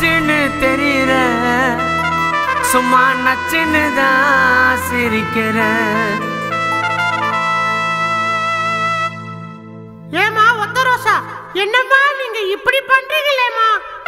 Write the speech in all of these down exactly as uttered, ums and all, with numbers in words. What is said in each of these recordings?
பளிச்சுன்னு தெரியுற சும்மா நச்சுன்னு தான் சிரிக்கிற ஏமா ஒத்த ரோசா என்னம்மா நீங்க இப்படி பண்றீங்களேமா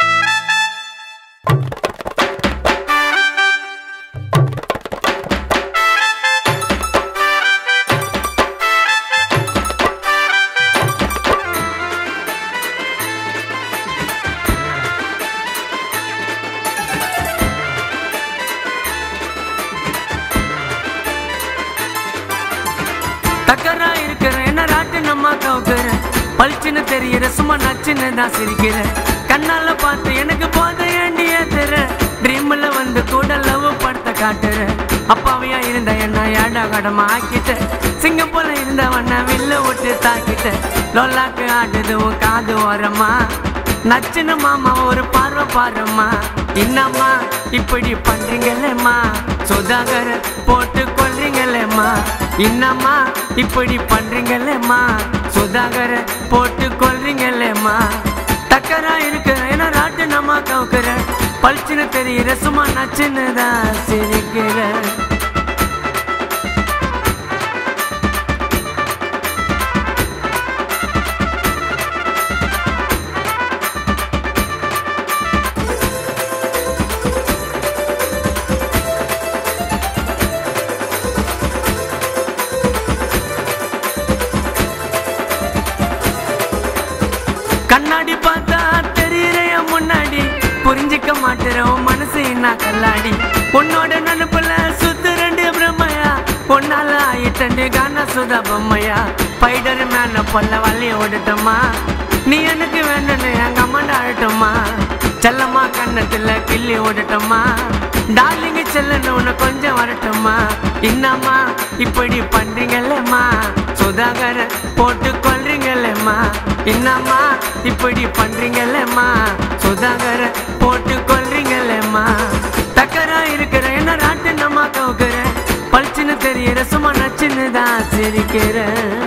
தக்கரா இருக்கிற என்ன ராட்டு நம்ம கவுக்குற பளிச்சுன்னு தெரியுற சும்மா நச்சுன்னு தான் சிரிக்கிற கண்ணால பார்த்து எனக்கு போத ஏண்டி ஏத்துற ட்ரீம்ல வந்து கூட லவ் படத்தை காட்டுற அப்பாவையா இருந்த என்ன ஏடா கடமா ஆக்கிட்ட சிங்கம் போல இருந்தவன வில்ல விட்டு தாக்கிட்ட லோலாக்கு ஆடுது உன் காது ஓரமா நச்சுன்னு மாமா ஒரு பார்வை பாருமா என்னம்மா இப்படி பண்றீங்களேம்மா சுதாகர போட்டு கொல்றீங்களேம்மா என்னம்மா இப்படி பண்றீங்களேம்மா சுதாகர போட்டு கொல்றீங்களேம்மா தக்கரா இருக்கிற ஏன்னா ராட்டு நம்ம கவுக்குற பளிச்சுன்னு தெரியுற சும்மா நச்சுன்னு தான் சிரிக்கிற கண்ணாடி பார்த்தா தெரியுற முன்னாடி புரிஞ்சிக்க மாட்டேறோம் மனசு என்ன கல்லாடி உன்னோட நினைப்புல சுத்து ரெண்டு பிரம்மையா பொன்னால ஆயிட்டண்டு கானா சுதா பொம்மையா பைடர் மேன பொல்ல வள்ளிய ஓடட்டோமா நீ எனக்கு வேணும்னு எங்க அம்மாண்ட ஆடட்டோமா செல்லம்மா கண்ணத்துல கிள்ளி ஓடட்டோமா டார்லிங்க செல்லன்னு உன்னை கொஞ்சம் வரட்டுமா என்னம்மா இப்படி பண்றீங்களேம்மா சுதாகர போட்டு கொல்றீங்களேம்மா என்னம்மா இப்படி பண்றீங்களேம்மா சுதாகர போட்டு கொல்றீங்களேம்மா தக்கரா இருக்கிற என்ன ராட்டு நம்ம கவுக்குற பளிச்சுன்னு தெரியுற சும்மா நச்சுன்னு தான் சிரிக்கிற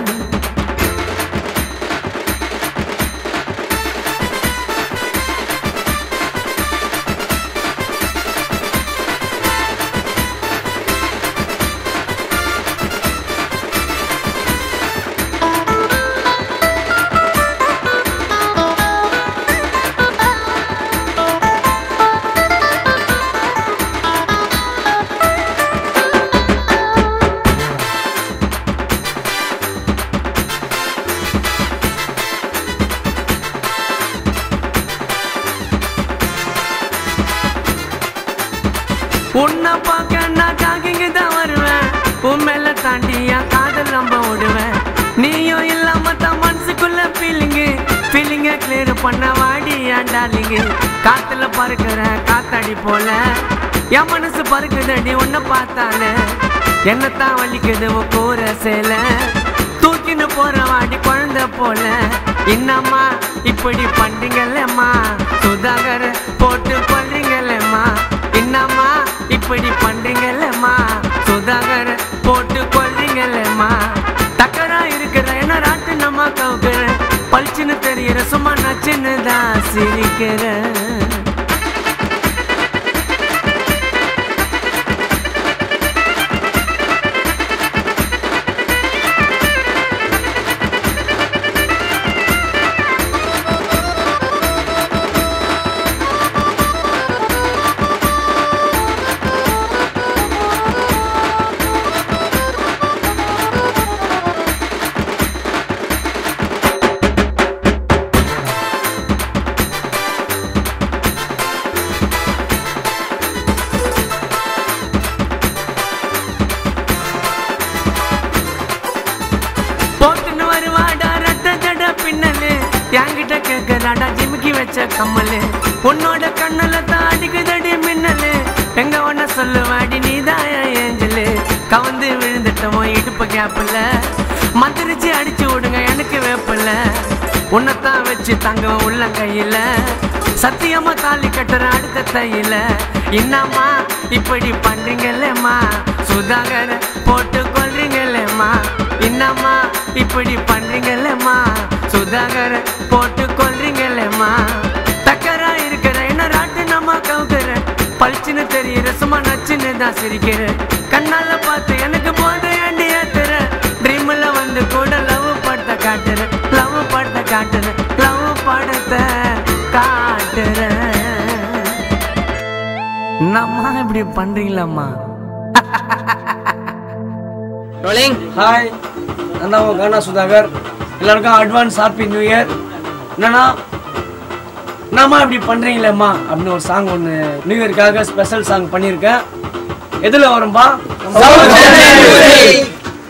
உன்னை பார்க்க நான் ஜாகிங்க தான் வருவேன் உன் மேல தாண்டி என் காதல் நம்ப விடுவேன் நீயும் இல்லாம தான் மனசுக்குள்ள ஃபீலிங்கு ஃபீலிங்க கிளியர் பண்ண வாடி என் டார்லிங்கு காத்துல பறக்கிற காத்தாடி போல என் மனசு பறக்குதடி உன்னை பார்த்தாலே என்னத்தான் வலிக்குது உன் கூற சேல தூக்கின்னு போற வாடி குழந்தை போல என்னம்மா இப்படி பண்றீங்களேம்மா சுதாகர போட்டு கொல்றீங்களேம்மா என்னம்மா இப்படி பண்றீங்களேம்மா சுதாகர போட்டு கொல்றீங்களேம்மா தக்கரா இருக்கிற என்ன ராட்டு நம்ம கவுக்குற பளிச்சுன்னு தெரியுற சும்மா நச்சுன்னு தான் சிரிக்கிற என்கிட்ட கேட்கலாடா ஜிமிக்கி வச்ச கம்மலு உன்னோட கண்ணல தான் அடிக்குதடி மின்னலு எங்க ஒன்ன சொல்லுவாடி நீதான் ஏஞ்சலு கவந்து விழுந்துட்டோம் இடுப்பு கேப்பில் மந்திரிச்சு அடிச்சு விடுங்க எனக்கு வேப்பில்ல உன்னைத்தான் வச்சு தங்க உள்ள கையில சத்தியமா தாலி கட்டுற அடுத்த தையில என்னம்மா இப்படி பண்றீங்களேம்மா சுதாகர போட்டு கொல்றீங்களேம்மா என்னம்மா இப்படி பண்றீங்களேம்மா சுதாகர போட்டு கொல்றீங்களேம்மா தக்கரா இருக்கிற என்ன ராட்டு நம்ம பளிச்சுன்னு தெரியுற சும்மா நச்சுன்னு தான் சிரிக்கிற கண்ணால பார்த்து எனக்கு போது ஏண்டி ஏத்துற ட்ரீம்ல வந்து கூட லவ் படத்தை காட்டுற லவ் படத்தை காட்டுற லவ் படத்தை காட்டுற நம்மா இப்படி பண்றீங்களாம்மா ரோலிங் ஹாய் நான் தான் உங்கள் கானா சுதாகர் எல்லாருக்கும் அட்வான்ஸ் ஹாப்பி நியூ இயர் என்னன்னா என்னம்மா இப்படி பண்ணுறீங்களேம்மா அப்படின்னு ஒரு சாங் ஒன்று நியூ இயருக்காக ஸ்பெஷல் சாங் பண்ணியிருக்கேன் எதில் வரும்பா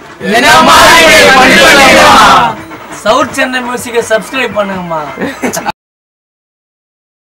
சவுத் சென்னை மியூசிக்கை சப்ஸ்கிரைப் பண்ணுங்கம்மா